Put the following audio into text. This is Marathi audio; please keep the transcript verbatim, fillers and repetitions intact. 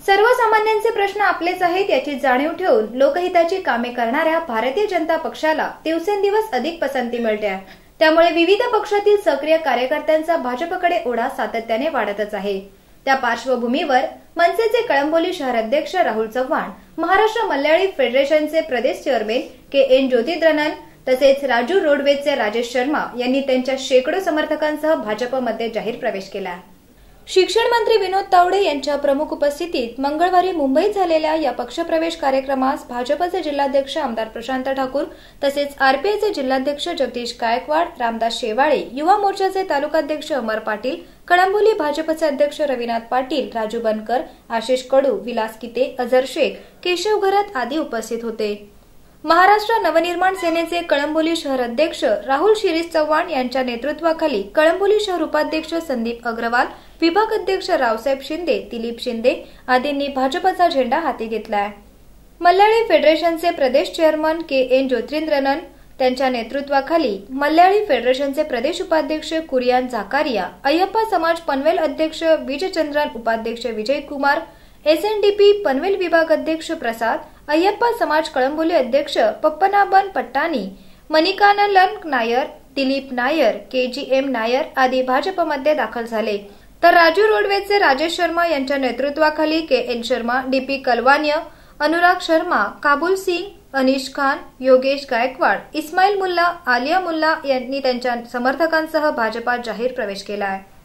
सर्वसामान्यांचे प्रश्न आपलेच आहेत याची जाणीव ठेवून लोकहिताची कामे करणाऱ्या भारतीय जनता पक्षाला दिवसेंदिवस अधिक पसंती मिळते आहे। त्यामुळे विविध पक्षातील सक्रिय कार्यकर्त्यांचा भाजपकडे ओढा सातत्याने वाढतच आहे। त्या पार्श्वभूमीवर मनसेचे कळंबोली शहराध्यक्ष राहुल चव्हाण, महाराष्ट्र मल्याळी फेडरेशनचे प्रदेश चेअरमन के एन ज्योतिद्रनन तसेच राजूर रोडवेजचे राजेश शर्मा यांनी त्यांच्या शेकडो समर्थकांसह भाजपमध्ये जाहीर प्रवेश केला। शिक्षण मंत्री विनोद तावडे यांच्या प्रमुख उपस्थितीत मंगळवारी मुंबईत झालेल्या या पक्षप्रवेश कार्यक्रमास भाजपचे जिल्हाध्यक्ष आमदार प्रशांत ठाकूर तसेच आरपीआयचे जिल्हाध्यक्ष जगदीश गायकवाड, रामदास शेवाळे, युवा मोर्चाचे तालुकाध्यक्ष अमर पाटील, कळंबोली भाजपचे अध्यक्ष रविनाथ पाटील, राजू बनकर, आशिष कडू, विलास किते, अझर शेख, केशव घरत आदी उपस्थित होते। महाराष्ट्र नवनिर्माण सेनेचे कळंबोली शहर अध्यक्ष राहुल शिरीष चव्हाण यांच्या नेतृत्वाखाली कळंबोली शहर उपाध्यक्ष संदीप अग्रवाल, विभाग अध्यक्ष रावसाहेब शिंदे, दिलीप शिंदे आदींनी भाजपचा झेंडा हाती घेतलाय। मल्याळी फेडरेशनचे प्रदेश चेअरमन के एन ज्योतिद्रनन त्यांच्या नेतृत्वाखाली मल्याळी फेडरेशनचे प्रदेश उपाध्यक्ष कुरियान झाकारिया, अय्यप्पा समाज पनवेल अध्यक्ष विजयचंद्रन, उपाध्यक्ष विजय कुमार, एसएनडीपी पनवेल विभाग अध्यक्ष प्रसाद, अय्यप्पा समाज कळंबोली अध्यक्ष पप्पनाबन पट्टानी, मणिकानलन नायर, दिलीप नायर, केजीएम नायर आदी भाजपमध्ये दाखल झाले। तर राजूर रोडवेजचे राजेश शर्मा यांच्या नेतृत्वाखाली K L Sharma, DP Kalwanya, Anurag Sharma, Kabul Singh, Anish Khan, Yogesh Gaikwad, Ismail Mulla, Alia Mulla यांनी त्यांच्या समर्थकांसह भाजपात जाहीर प्रवेश केला आहे।